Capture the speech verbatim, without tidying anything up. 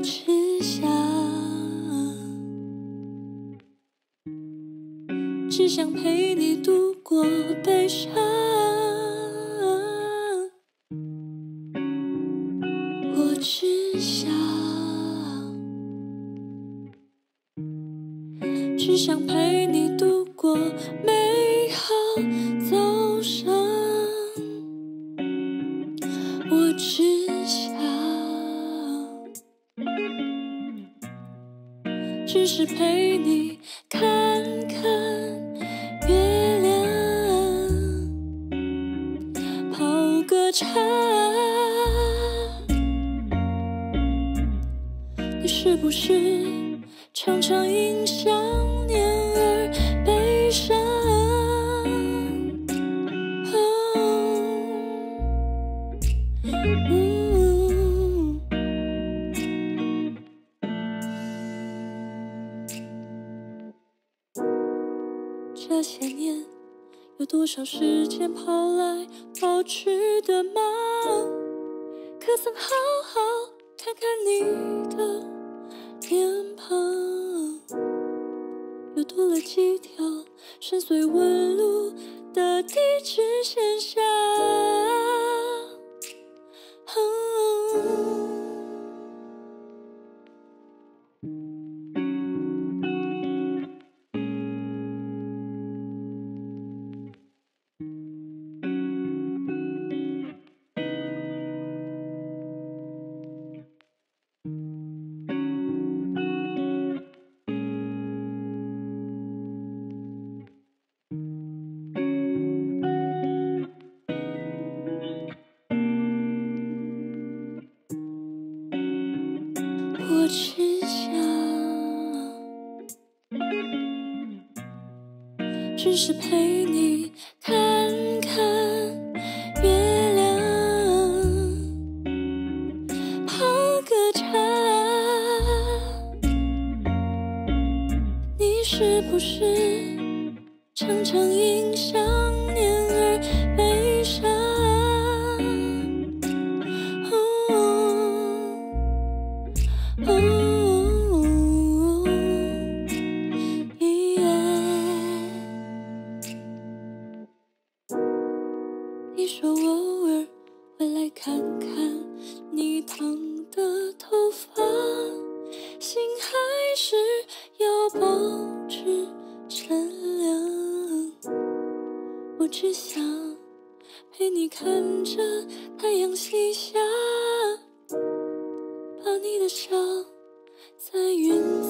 只想，只想陪你度过悲伤。我只想，只想陪你度过美好早上。我只想，只是陪你看看月亮，泡个茶。你是不是常常因想念而悲伤？嗯，这些年有多少时间跑来跑去的忙，可曾好好看看你的脸庞？又多了几条深邃纹路的地质现象。我只想，只是陪你看看月亮，泡个茶。你是不是常常因想念而悲伤？哦，你说偶尔会来看看你烫的头发，心还是要保持善良。我只想陪你看着太阳西下，把你的笑在云